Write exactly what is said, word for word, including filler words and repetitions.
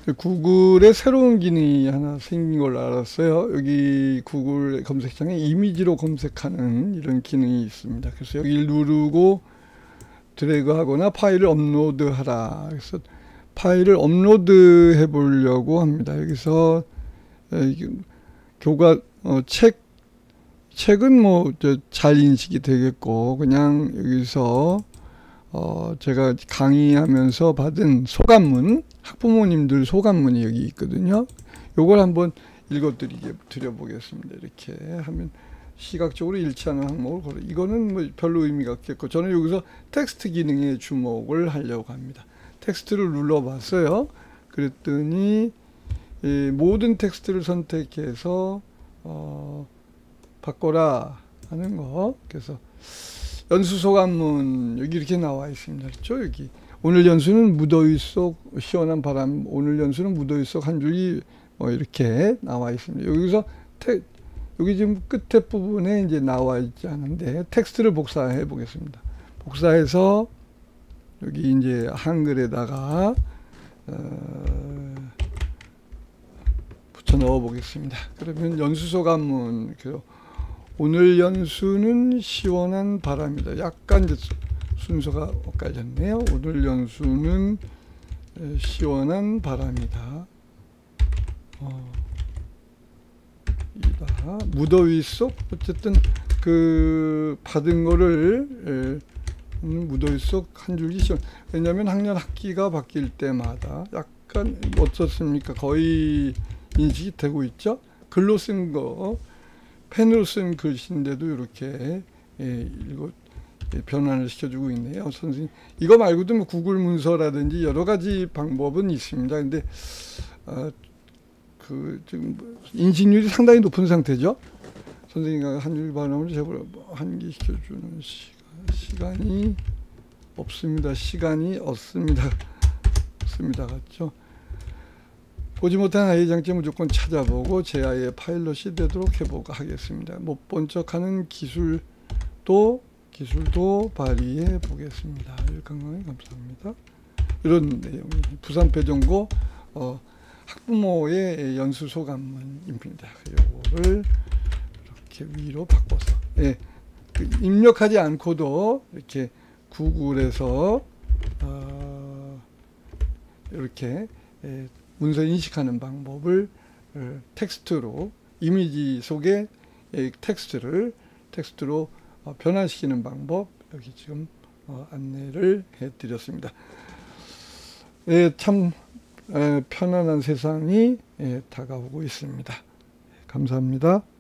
구글에 새로운 기능이 하나 생긴 걸 알았어요. 여기 구글 검색창에 이미지로 검색하는 이런 기능이 있습니다. 그래서 여기를 누르고 드래그 하거나 파일을 업로드 하라. 그래서 파일을 업로드 해 보려고 합니다. 여기서 교과 어, 책 책은 뭐 잘 인식이 되겠고, 그냥 여기서 어 제가 강의하면서 받은 소감문, 학부모님들 소감문이 여기 있거든요. 요걸 한번 읽어 드려 보겠습니다. 이렇게 하면 시각적으로 일치하는 항목을 걸어. 이거는 뭐 별로 의미가 없겠고, 저는 여기서 텍스트 기능에 주목을 하려고 합니다. 텍스트를 눌러 봤어요. 그랬더니 이 모든 텍스트를 선택해서 어 바꿔라 하는 거. 그래서 연수 소감문 여기 이렇게 나와 있습니다. 그렇죠? 여기 오늘 연수는 무더위 속 시원한 바람, 오늘 연수는 무더위 속 한 줄이 뭐 이렇게 나와 있습니다. 여기서 테, 여기 지금 끝에 부분에 이제 나와 있지 않은데 텍스트를 복사해 보겠습니다. 복사해서 여기 이제 한글에다가 어, 붙여 넣어 보겠습니다. 그러면 연수 소감문, 오늘 연수는 시원한 바람이다. 약간 이제 순서가 엇갈렸네요. 오늘 연수는 시원한 바람이다. 어, 이다. 무더위 속 어쨌든 그 받은 거를 에, 무더위 속 한 줄기 시원. 왜냐하면 학년 학기가 바뀔 때마다 약간 어떻습니까? 거의 인식이 되고 있죠. 글로 쓴 거, 펜으로 쓴 글씨인데도 이렇게 예, 이거 예, 변환을 시켜주고 있네요. 선생님, 이거 말고도 뭐 구글 문서라든지 여러 가지 방법은 있습니다. 근데 어, 그 지금 인식률이 상당히 높은 상태죠. 선생님과 한 줄 반음을 제발 환기시켜주는 시간, 시간이 없습니다. 시간이 없습니다. 없습니다. 같죠? 보지 못한 아이의 장점 무조건 찾아보고 제 아이의 파일럿이 되도록 해보고 하겠습니다. 못 본 척하는 기술도 기술도 발휘해 보겠습니다. 건강에 감사합니다. 이런 내용이 부산배정고 어, 학부모의 연수 소감문입니다. 이거를 이렇게 위로 바꿔서 예, 그 입력하지 않고도 이렇게 구글에서 어, 이렇게 예, 문서 인식하는 방법을 어, 텍스트로, 이미지 속에 예, 텍스트를 텍스트로 어, 변환시키는 방법 여기 지금 어, 안내를 해드렸습니다. 예, 참 에, 편안한 세상이 예, 다가오고 있습니다. 감사합니다.